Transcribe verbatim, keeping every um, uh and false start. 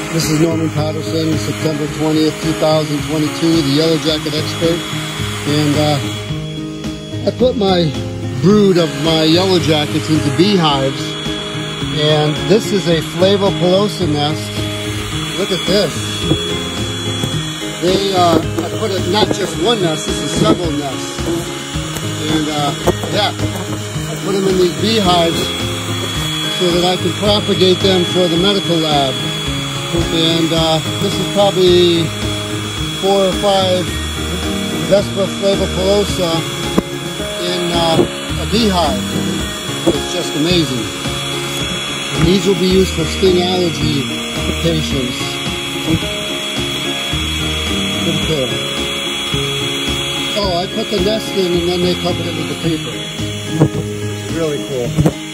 This is Norman Patterson, September twentieth, two thousand twenty-two, the YellowJacket Expert. And uh, I put my brood of my yellow jackets into beehives. And this is a Flavopalosa nest. Look at this. They, uh, I put it not just one nest, this is several nests. And uh, yeah, I put them in these beehives so that I can propagate them for the medical lab. And uh, this is probably four or five Vespa Flavopalosa in uh, a beehive. It's just amazing. And these will be used for skin allergy patients. Pretty cool. Oh, I put the nest in and then they covered it with the paper. Really cool.